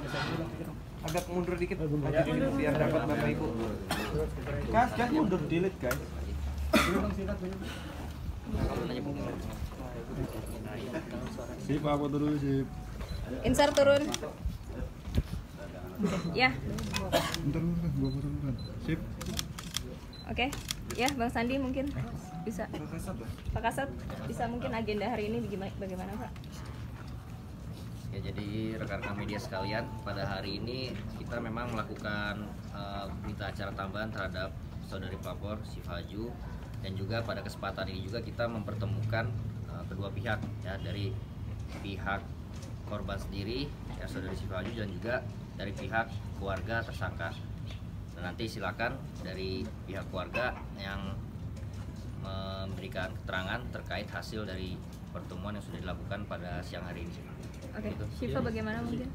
Agak mundur dikit biar dapat Bapak Ibu. Gas mundur delete guys. Sip, apa turun sip? Insert turun. Ya. Bentar, gua turun. Sip. Oke. Ya, Bang Sandi mungkin bisa. Pak Kasat bisa mungkin agenda hari ini bagaimana, Pak? Ya, jadi rekan-rekan media sekalian, pada hari ini kita memang melakukan berita acara tambahan terhadap saudari pelapor Sifaju, dan juga pada kesempatan ini juga kita mempertemukan kedua pihak, ya, dari pihak korban sendiri, ya, saudari Sifaju, dan juga dari pihak keluarga tersangka. Dan nanti silakan dari pihak keluarga yang memberikan keterangan terkait hasil dari pertemuan yang sudah dilakukan pada siang hari ini. Oke, Syifa bagaimana mungkin?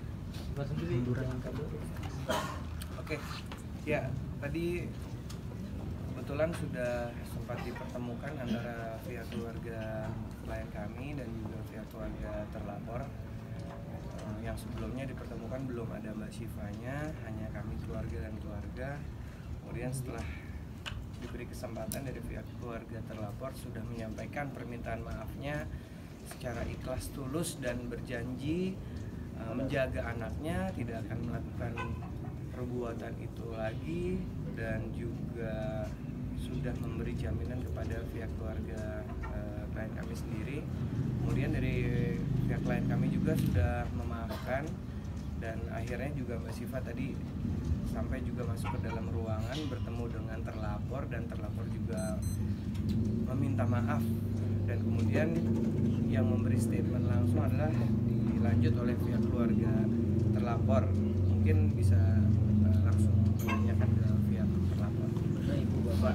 Oke, ya tadi kebetulan sudah sempat dipertemukan antara pihak keluarga klien kami dan juga pihak keluarga terlapor. Yang sebelumnya dipertemukan belum ada Mbak Syifanya, hanya kami keluarga dan keluarga. Kemudian setelah diberi kesempatan dari pihak keluarga terlapor sudah menyampaikan permintaan maafnya secara ikhlas tulus dan berjanji menjaga anaknya, tidak akan melakukan perbuatan itu lagi, dan juga sudah memberi jaminan kepada pihak keluarga klien kami sendiri. Kemudian dari pihak klien kami juga sudah memaafkan, dan akhirnya juga Mbak Syifa tadi sampai juga masuk ke dalam ruangan bertemu dengan terlapor, dan terlapor juga meminta maaf, dan kemudian yang memberi statement langsung adalah dilanjut oleh pihak keluarga terlapor. Mungkin bisa langsung menanyakan ke pihak terlapor. Ibu Bapak.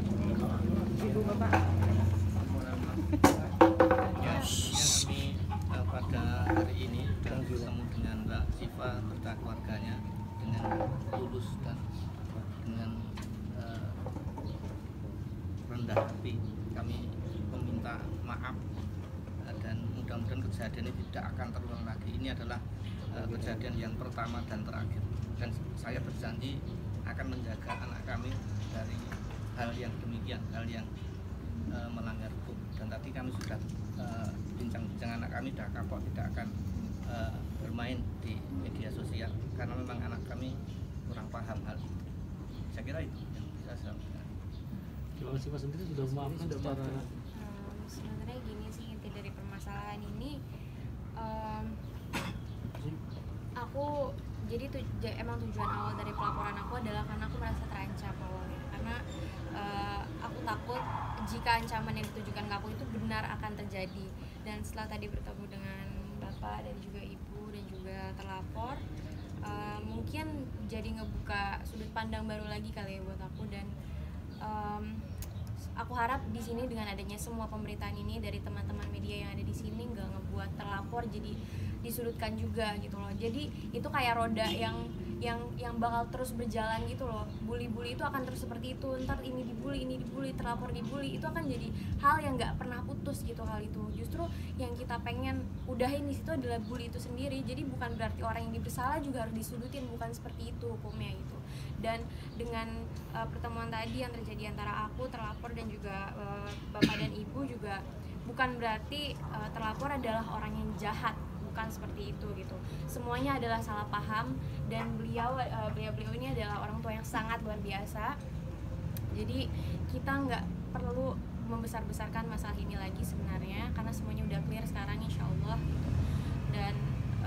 Ya, kami pada hari ini sudah bertemu dengan Mbak Syifa serta keluarganya dengan tulus dan dengan rendah hati. Kami meminta maaf dan mudah-mudahan kejadian ini tidak akan terulang lagi. Ini adalah kejadian yang pertama dan terakhir, dan saya berjanji akan menjaga anak kami dari hal yang demikian, hal yang melanggar hukum. Dan tadi kami sudah bincang-bincang, anak kami sudah kapok tidak akan bermain di media sosial karena memang anak kami kurang paham hal itu. Saya kira itu yang bisa saya sampaikan. Kalau Syifa sendiri sudah memaafkan secara sebenarnya gini sih, inti dari permasalahan ini aku jadi emang tujuan awal dari pelaporan aku adalah karena aku merasa terancam awalnya, karena aku takut jika ancaman yang ditujukan ke aku itu benar akan terjadi. Dan setelah tadi bertemu dengan bapak dan juga ibu dan juga terlapor, mungkin jadi ngebuka sudut pandang baru lagi kali ya buat aku. Dan aku harap di sini dengan adanya semua pemberitaan ini dari teman-teman media yang ada di sini nggak ngebuat terlapor jadi disudutkan juga gitu loh. Jadi itu kayak roda yang bakal terus berjalan gitu loh. Bully-bully itu akan terus seperti itu. Ntar ini dibully, terlapor dibully, itu akan jadi hal yang nggak pernah putus gitu hal itu. Justru yang kita pengen udahin di situ adalah bully itu sendiri. Jadi bukan berarti orang yang bersalah juga harus disudutin, bukan seperti itu hukumnya gitu. Dan dengan pertemuan tadi yang terjadi antara aku, terlapor dan juga bapak dan ibu juga bukan berarti terlapor adalah orang yang jahat, bukan seperti itu gitu. Semuanya adalah salah paham, dan beliau ini adalah orang tua yang sangat luar biasa. Jadi kita nggak perlu membesar-besarkan masalah ini lagi sebenarnya, karena semuanya udah clear sekarang insya Allah gitu. Dan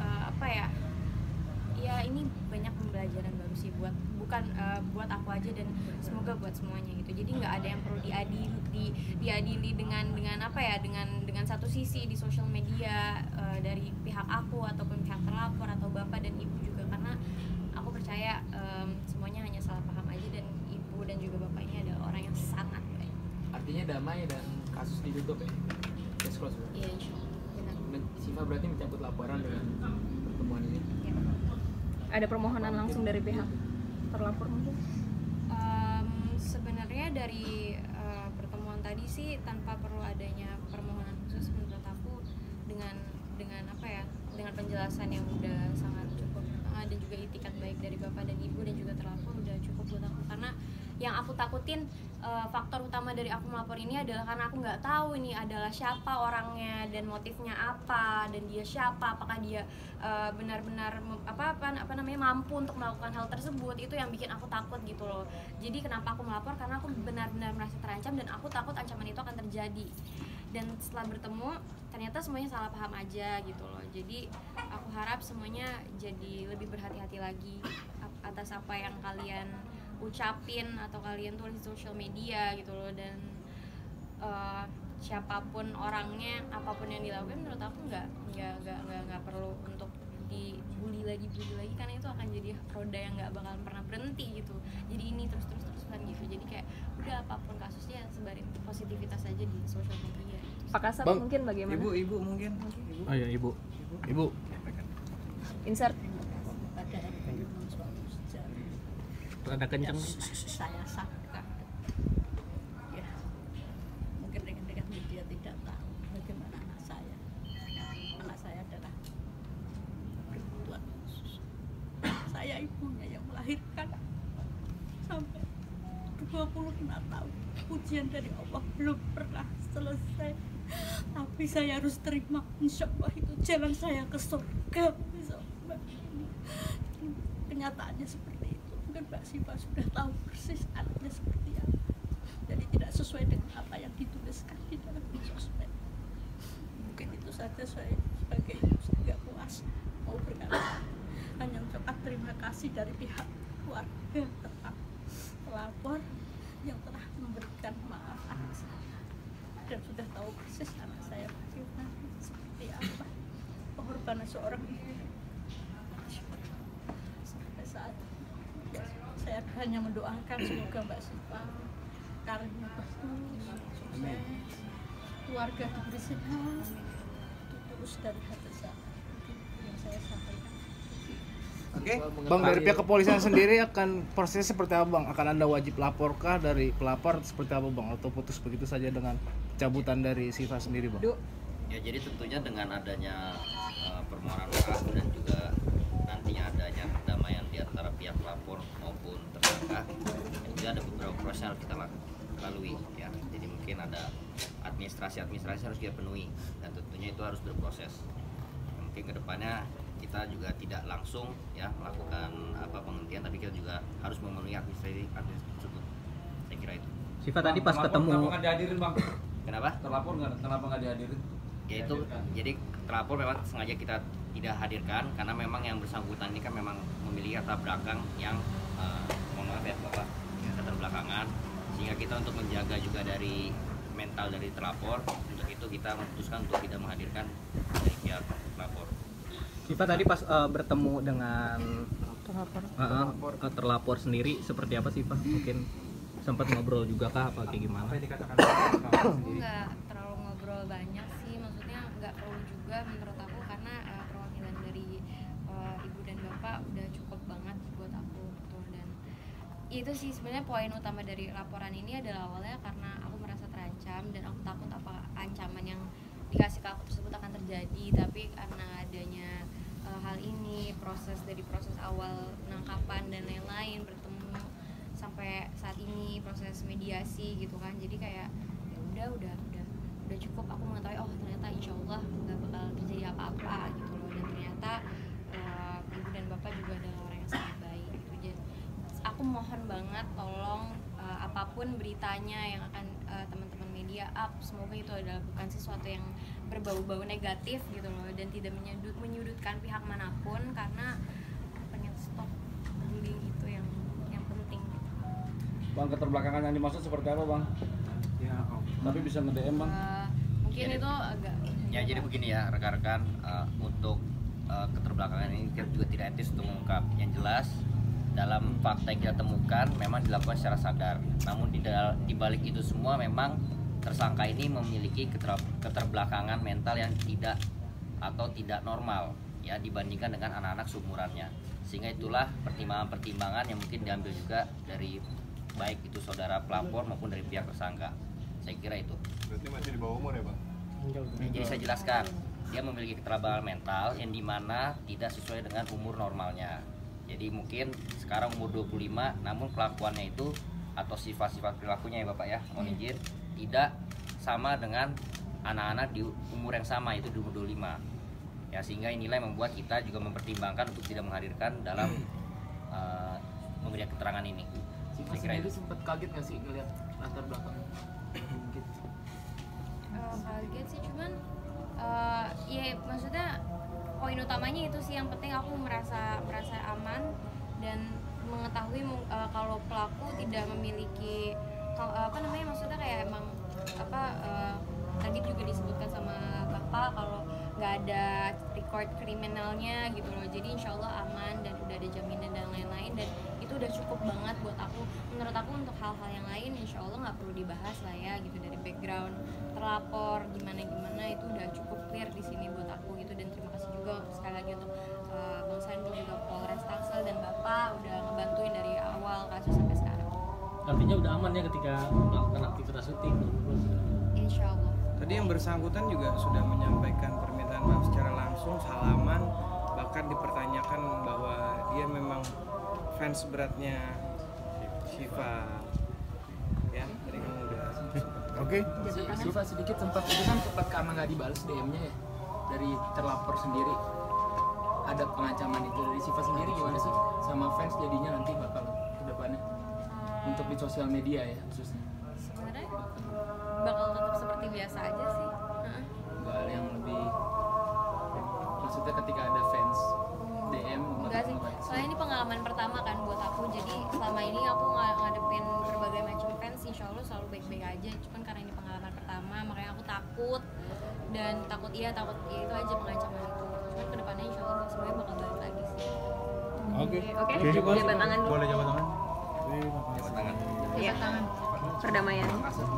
ya ini banyak pembelajaran baru sih buat buat aku aja, dan semoga buat semuanya gitu. Jadi nggak ada yang perlu diadili dengan satu sisi di sosial media dari pihak aku ataupun pihak terlapor atau bapak dan ibu juga, karena aku percaya semuanya hanya salah paham aja, dan ibu dan juga bapak ini adalah orang yang sangat baik. artinya damai dan kasus ditutup ya? Case close. Iya, insya Allah. Benar. Syifa berarti mencabut laporan dengan pertemuan ini. Ya. Ada permohonan langsung dari pihak terlapor mungkin? Sebenarnya dari pertemuan tadi sih tanpa perlu adanya permohonan khusus menurut aku, dengan penjelasan yang udah sangat cukup dan juga itikat baik dari bapak dan ibu dan juga terlapor udah cukup buat aku. Karena yang aku takutin, faktor utama dari aku melapor ini adalah karena aku nggak tahu ini adalah siapa orangnya dan motifnya apa, dan dia siapa, apakah dia benar-benar mampu untuk melakukan hal tersebut. Itu yang bikin aku takut gitu loh. Jadi kenapa aku melapor, karena aku benar-benar merasa terancam dan aku takut ancaman itu akan terjadi. Dan setelah bertemu ternyata semuanya salah paham aja gitu loh. Jadi aku harap semuanya jadi lebih berhati-hati lagi atas apa yang kalian ucapin atau kalian tulis di sosial media gitu loh. Dan siapapun orangnya, apapun yang dilakukan, menurut aku nggak perlu untuk dibully lagi, karena itu akan jadi roda yang nggak bakalan pernah berhenti gitu. Jadi ini terus-terusan gitu. Jadi kayak udah apapun kasusnya sebarin positivitas aja di sosial media gitu. Pak Kasat mungkin bagaimana? Ibu mungkin. Oh ya ibu. Insert. Pada hari ini suatu sejarah Ada kenceng. saya sangka ya, mungkin rekan-rekan media tidak tahu bagaimana anak saya adalah kebutuhan khusus. Saya ibunya yang melahirkan sampai 26 tahun ujian dari Allah belum pernah selesai, tapi saya harus terima. Insya Allah itu jalan saya ke surga. Kenyataannya seperti itu. Mungkin Mbak Siva sudah tahu persis anaknya seperti apa. Jadi tidak sesuai dengan apa yang dituliskan di dalam sosmed. Mungkin itu saja saya sebagai ibu tidak puas mau berkata, hanya ucapkan terima kasih dari pihak keluarga tentang pelapor yang telah memberikan maaf anak saya dan sudah tahu persis anak saya bagaimana, seperti apa pengorbanan seorang ibu. Sampai saat saya hanya mendoakan semoga Mbak Siva karirnya bagus, sukses, keluarga diberi sehat, itu tulus dari hati saya. Itu yang saya sampaikan. Oke. Bang, dari pihak kepolisian sendiri akan prosesnya seperti apa Bang? Akan Anda wajib laporkah dari pelapor seperti apa Bang? Atau putus begitu saja dengan cabutan dari Siva sendiri Bang? Ya, jadi tentunya dengan adanya permohonan maaf dan juga nantinya adanya perdamaian di antara pihak pelapor maupun tersangka, itu ada beberapa proses yang harus kita lalui ya. Jadi mungkin ada administrasi harus kita penuhi dan tentunya itu harus berproses. Mungkin kedepannya kita juga tidak langsung ya melakukan penghentian, tapi kita juga harus memenuhi administrasi tersebut. Saya kira itu. Siva tadi pas ketemu. Kenapa nggak dihadirin bang? Kenapa? Terlapor kenapa nggak dihadirin? Ya itu, jadi terlapor memang sengaja kita tidak hadirkan karena memang yang bersangkutan ini kan memang memiliki latar belakang yang mohon maaf ya Bapak, keterbelakangan, sehingga kita untuk menjaga juga dari mental dari terlapor, untuk itu kita memutuskan untuk tidak menghadirkan dari pihak terlapor. Siva tadi pas bertemu dengan terlapor sendiri seperti apa sih Pak? Mungkin sempat ngobrol juga kah apa kayak gimana? Aku nggak terlalu ngobrol banyak sih, maksudnya nggak perlu juga menurut aku, karena perwakilan dari ibu dan bapak udah cukup banget buat aku gitu. Dan itu sih sebenarnya poin utama dari laporan ini adalah awalnya karena aku merasa terancam dan aku takut apa ancaman yang dikasih ke aku tersebut akan terjadi, tapi karena adanya hal ini, proses awal penangkapan dan lain-lain, bertemu sampai saat ini proses mediasi gitu kan, jadi kayak ya udah cukup aku mengetahui oh ternyata insya Allah nggak bakal terjadi apa-apa gitu loh, dan ternyata ibu dan bapak juga adalah orang yang sangat baik gitu. Jadi aku mohon banget tolong apapun beritanya yang akan teman-teman media up, semoga itu adalah bukan sesuatu yang berbau-bau negatif gitu loh, dan tidak menyudutkan pihak manapun, karena pengen stop bullying itu yang penting gitu. Bang, keterbelakangan yang dimaksud seperti apa bang? Ya, tapi bisa nge-DM bang? Mungkin Jadi, itu agak ya jadi begini ya rekan-rekan, untuk keterbelakangan ini kita juga tidak etis untuk mengungkap. Yang jelas dalam fakta yang kita temukan memang dilakukan secara sadar, namun di balik itu semua memang tersangka ini memiliki keterbelakangan mental yang tidak normal ya dibandingkan dengan anak-anak seumurannya, sehingga itulah pertimbangan-pertimbangan yang mungkin diambil juga dari baik itu saudara pelapor maupun dari pihak tersangka. Saya kira itu. Berarti masih di bawah umur ya Bang? Jadi saya jelaskan, dia memiliki keterbatasan mental yang dimana tidak sesuai dengan umur normalnya. Jadi mungkin sekarang umur 25, namun kelakuannya itu atau sifat-sifat perilakunya ya Bapak ya, mohon izin, tidak sama dengan anak-anak di umur yang sama, itu di umur 25. Ya, sehingga inilah yang membuat kita juga mempertimbangkan untuk tidak menghadirkan dalam memberikan keterangan ini. Siva sendiri sempat kaget nggak sih ngeliat latar belakang? Gitu. Kaget sih, cuman ya maksudnya poin utamanya itu sih, yang penting aku merasa aman dan mengetahui kalau pelaku tidak memiliki maksudnya kayak emang tadi juga disebutkan sama Bapak kalau nggak ada record kriminalnya gitu loh, jadi insya Allah aman dan udah ada jaminan dan lain-lain, dan itu udah cukup banget buat aku. Menurut aku untuk hal-hal yang lain insya Allah nggak perlu dibahas lah ya gitu, dari background terlapor gimana itu udah cukup clear di sini buat aku gitu. Dan terima kasih juga sekali lagi untuk Bang Sandi juga, Polres Tangsel dan Bapak udah ngebantuin dari awal kasus sampai sekarang. Artinya udah aman ya ketika melakukan aktivitas syuting. Insya Allah. Tadi yang bersangkutan juga sudah menyampaikan permintaan maaf secara langsung, salaman, bahkan dipertanyakan bahwa dia memang fans beratnya Siva. Ya, tadi kamu udah. Oke. Siva sedikit sempat itu kan sempat karena nggak dibalas DM-nya ya dari terlapor sendiri. Ada pengancaman itu dari Siva sendiri gimana sih sama fans jadinya nanti bakal ke depannya untuk di sosial media ya khususnya? Sebenarnya bakal tetap seperti biasa aja sih. Nggak ada yang lebih, maksudnya ketika ada fans DM enggak sih, soalnya ini pengalaman pertama kan buat aku, jadi selama ini aku ngadepin berbagai macam fans insya Allah selalu baik-baik aja, cuman karena ini pengalaman pertama makanya aku takut ya itu aja pengancaman itu, cuman kedepannya insya Allah semuanya bakal balik lagi sih. Oke. Jabat tangan dulu. Boleh jabat tangan. Iya, perdamaian.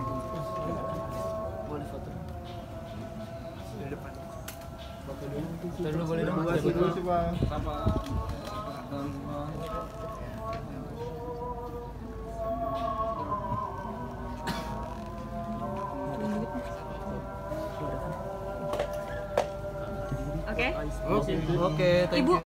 boleh foto Di depan. dulu boleh dong sih Bang. Oke. Oke, thank you.